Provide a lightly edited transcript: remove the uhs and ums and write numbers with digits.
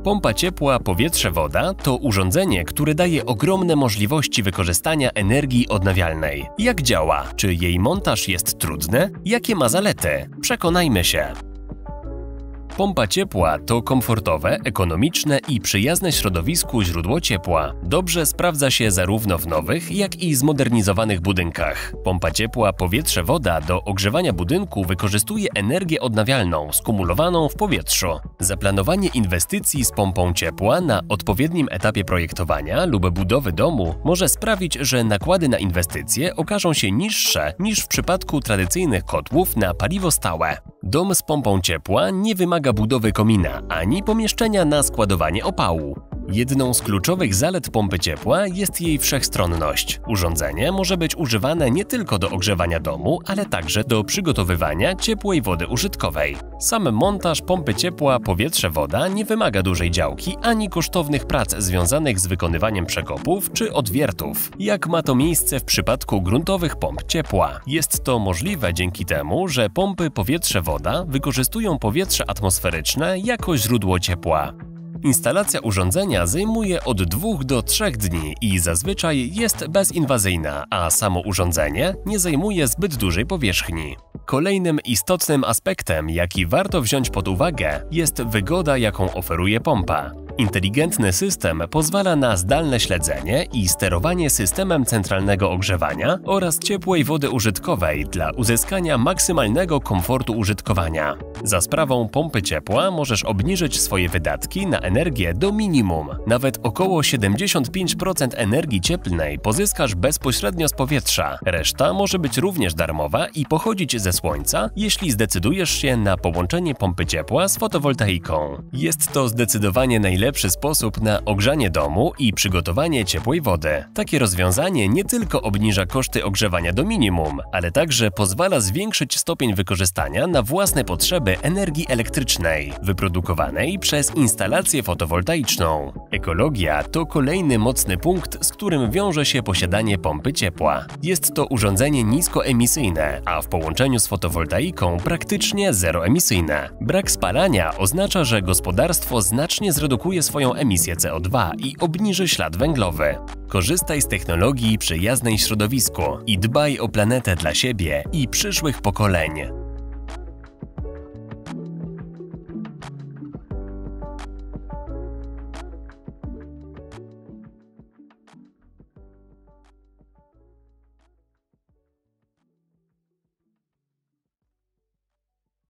Pompa ciepła powietrze-woda to urządzenie, które daje ogromne możliwości wykorzystania energii odnawialnej. Jak działa? Czy jej montaż jest trudny? Jakie ma zalety? Przekonajmy się. Pompa ciepła to komfortowe, ekonomiczne i przyjazne środowisku źródło ciepła. Dobrze sprawdza się zarówno w nowych, jak i zmodernizowanych budynkach. Pompa ciepła powietrze-woda do ogrzewania budynku wykorzystuje energię odnawialną skumulowaną w powietrzu. Zaplanowanie inwestycji z pompą ciepła na odpowiednim etapie projektowania lub budowy domu może sprawić, że nakłady na inwestycje okażą się niższe niż w przypadku tradycyjnych kotłów na paliwo stałe. Dom z pompą ciepła nie wymaga budowy komina ani pomieszczenia na składowanie opału. Jedną z kluczowych zalet pompy ciepła jest jej wszechstronność. Urządzenie może być używane nie tylko do ogrzewania domu, ale także do przygotowywania ciepłej wody użytkowej. Sam montaż pompy ciepła powietrze-woda nie wymaga dużej działki ani kosztownych prac związanych z wykonywaniem przekopów czy odwiertów, jak ma to miejsce w przypadku gruntowych pomp ciepła. Jest to możliwe dzięki temu, że pompy powietrze-woda wykorzystują powietrze atmosferyczne jako źródło ciepła. Instalacja urządzenia zajmuje od 2 do 3 dni i zazwyczaj jest bezinwazyjna, a samo urządzenie nie zajmuje zbyt dużej powierzchni. Kolejnym istotnym aspektem, jaki warto wziąć pod uwagę, jest wygoda, jaką oferuje pompa. Inteligentny system pozwala na zdalne śledzenie i sterowanie systemem centralnego ogrzewania oraz ciepłej wody użytkowej dla uzyskania maksymalnego komfortu użytkowania. Za sprawą pompy ciepła możesz obniżyć swoje wydatki na energię do minimum. Nawet około 75% energii cieplnej pozyskasz bezpośrednio z powietrza. Reszta może być również darmowa i pochodzić ze słońca, jeśli zdecydujesz się na połączenie pompy ciepła z fotowoltaiką. Jest to zdecydowanie najlepszy sposób na ogrzanie domu i przygotowanie ciepłej wody. Takie rozwiązanie nie tylko obniża koszty ogrzewania do minimum, ale także pozwala zwiększyć stopień wykorzystania na własne potrzeby energii elektrycznej, wyprodukowanej przez instalację fotowoltaiczną. Ekologia to kolejny mocny punkt, z którym wiąże się posiadanie pompy ciepła. Jest to urządzenie niskoemisyjne, a w połączeniu z fotowoltaiką praktycznie zeroemisyjne. Brak spalania oznacza, że gospodarstwo znacznie zredukuje swoją emisję CO2 i obniży ślad węglowy. Korzystaj z technologii przyjaznej środowisku i dbaj o planetę dla siebie i przyszłych pokoleń.